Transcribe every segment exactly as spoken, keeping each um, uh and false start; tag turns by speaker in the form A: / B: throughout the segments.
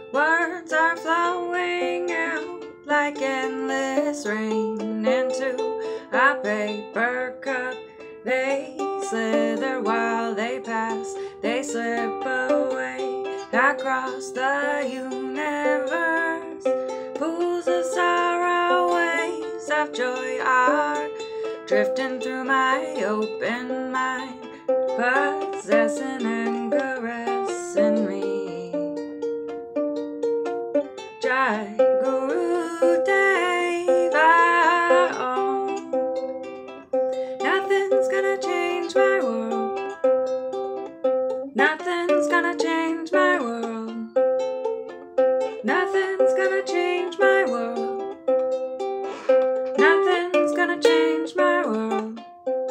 A: Words are flowing out like endless rain into a paper cup. They slither while they pass, they slip away across the universe. Pools of sorrow, waves of joy are drifting through my open mind, possessing and caressing me. Jai Guru Deva Om. Nothing's gonna change my world. Nothing's gonna change my world. Nothing's gonna change my world. Nothing's gonna change my world.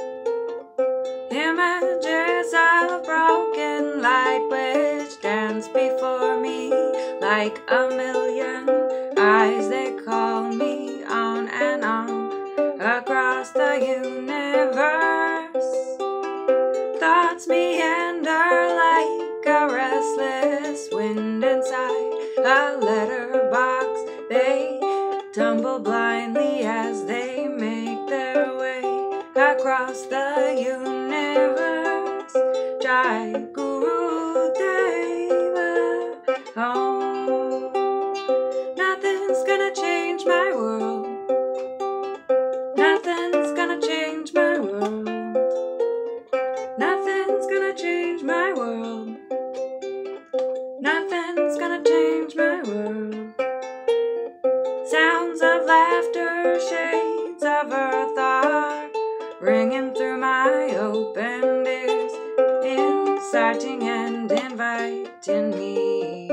A: Images of broken light which dance before me like a million eyes. They call me on and on across the universe. Thoughts meander like a restless wind inside a letterbox. They tumble blindly as they make their way across the universe. Jai Guru Deva Om. Nothing's gonna change my world. Nothing's gonna change my world. Nothing's gonna change my world. Nothing's gonna change my world. Sounds of laughter, shades of earth are ringing through my open ears, inciting and inviting me.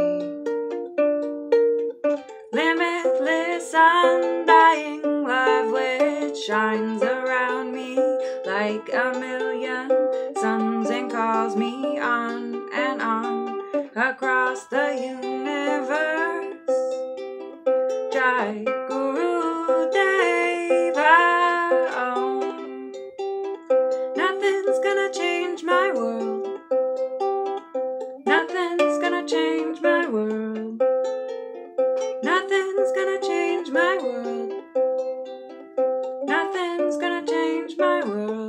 A: Limitless, undying love which shines around me like a million suns and calls me on and on across the universe. Jai Guru Deva Om. Nothing's gonna change my world. Nothing's gonna change my world. Nothing's gonna change my world. Nothing's gonna change my world.